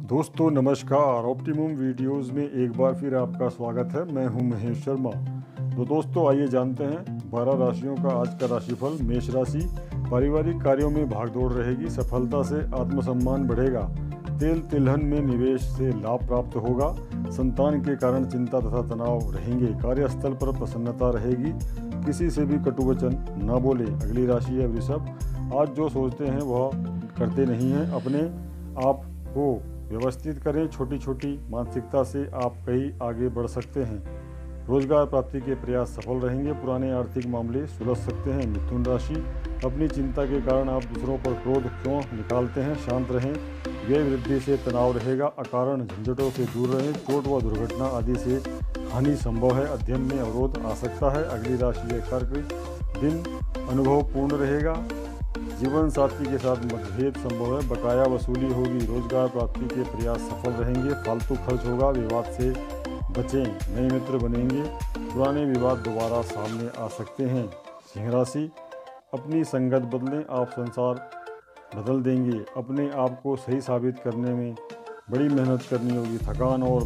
दोस्तों नमस्कार, optimum videos में एक बार फिर आपका स्वागत है। मैं हूं महेश शर्मा। तो दोस्तों आइए जानते हैं 12 राशियों का आज का राशिफल। मेष राशि, पारिवारिक कार्यों में भागदौड़ रहेगी, सफलता से आत्मसम्मान बढ़ेगा। तेल तिलहन में निवेश से लाभ प्राप्त होगा। संतान के कारण चिंता तथा तनाव रहेंगे। कार्यस्थल पर प्रसन्नता रहेगी। किसी से भी कटु वचन न बोले। अगली राशि है वृषभ। आज जो सोचते हैं वह करते नहीं हैं। अपने आप को व्यवस्थित करें। छोटी छोटी मानसिकता से आप कहीं आगे बढ़ सकते हैं। रोजगार प्राप्ति के प्रयास सफल रहेंगे। पुराने आर्थिक मामले सुलझ सकते हैं। मिथुन राशि, अपनी चिंता के कारण आप दूसरों पर क्रोध क्यों निकालते हैं। शांत रहें। व्यय वृद्धि से तनाव रहेगा। अकारण झंझटों से दूर रहें। चोट व दुर्घटना आदि से हानि संभव है। अध्ययन में अवरोध आ सकता है। अगली राशि है कर्क। दिन अनुभवपूर्ण रहेगा। जीवन साथी के साथ मतभेद संभव है। बकाया वसूली होगी। रोजगार प्राप्ति के प्रयास सफल रहेंगे। फालतू खर्च होगा। विवाद से बचें। नए मित्र बनेंगे। पुराने विवाद दोबारा सामने आ सकते हैं। सिंह राशि, अपनी संगत बदलें, आप संसार बदल देंगे। अपने आप को सही साबित करने में बड़ी मेहनत करनी होगी। थकान और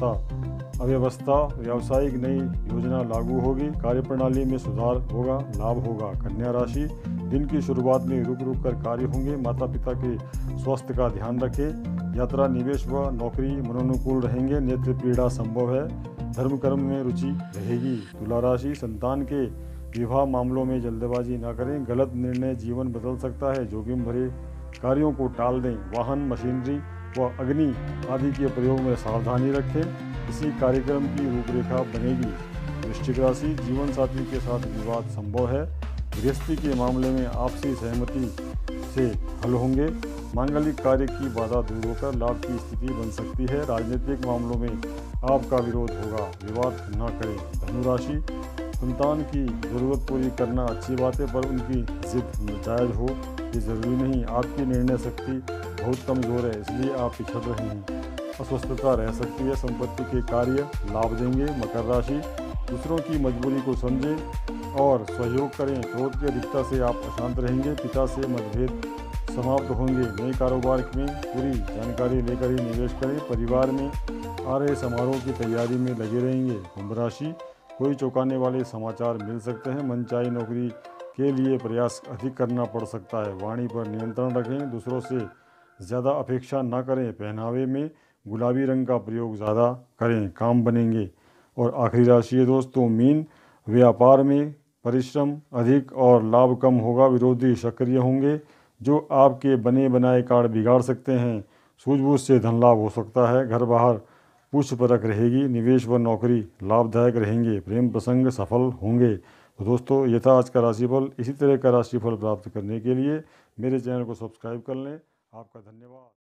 अव्यवस्था, व्यावसायिक नई योजना लागू होगी। कार्यप्रणाली में सुधार होगा। लाभ होगा। कन्या राशि, दिन की शुरुआत में रुक रुक कर कार्य होंगे। माता पिता के स्वास्थ्य का ध्यान रखें। यात्रा, निवेश व नौकरी मनोनुकूल रहेंगे। नेत्र पीड़ा संभव है। धर्म कर्म में रुचि रहेगी। तुला राशि, संतान के विवाह मामलों में जल्दबाजी न करें। गलत निर्णय जीवन बदल सकता है। जोखिम भरे कार्यों को टाल दें। वाहन, मशीनरी व अग्नि आदि के प्रयोग में सावधानी रखें। किसी कार्यक्रम की रूपरेखा बनेगी। वृश्चिक राशि, जीवन साथी के साथ विवाद संभव है। गृहस्थी के मामले में आपसी सहमति से हल होंगे। मांगलिक कार्य की बाधा दूर होकर लाभ की स्थिति बन सकती है। राजनीतिक मामलों में आपका विरोध होगा। विवाद न करें। धनु राशि, संतान की जरूरत पूरी करना अच्छी बात है, पर उनकी जिद जायज़ हो ये जरूरी नहीं। आपकी निर्णय शक्ति बहुत कमजोर है, इसलिए आप पिछड़ रहे हैं। अस्वस्थता रह सकती है। संपत्ति के कार्य लाभ देंगे। मकर राशि, दूसरों की मजबूरी को समझें और सहयोग करें। क्रोध की अधिकता से आप अशांत रहेंगे। पिता से मतभेद समाप्त होंगे। नए कारोबार में पूरी जानकारी लेकर ही निवेश करें। परिवार में आ रहे समारोह की तैयारी में लगे रहेंगे। कुंभ राशि, कोई चौंकाने वाले समाचार मिल सकते हैं। मनचाही नौकरी के लिए प्रयास अधिक करना पड़ सकता है। वाणी पर नियंत्रण रखें। दूसरों से ज़्यादा अपेक्षा न करें। पहनावे में गुलाबी रंग का प्रयोग ज़्यादा करें, काम बनेंगे। और आखिरी राशि है दोस्तों मीन। व्यापार में परिश्रम अधिक और लाभ कम होगा। विरोधी सक्रिय होंगे जो आपके बने बनाए कार्ड बिगाड़ सकते हैं। सूझबूझ से धन लाभ हो सकता है। घर बाहर पूछ परख रहेगी। निवेश व नौकरी लाभदायक रहेंगे। प्रेम प्रसंग सफल होंगे। तो दोस्तों ये था आज का राशिफल। इसी तरह का राशिफल प्राप्त करने के लिए मेरे चैनल को सब्सक्राइब कर लें। आपका धन्यवाद।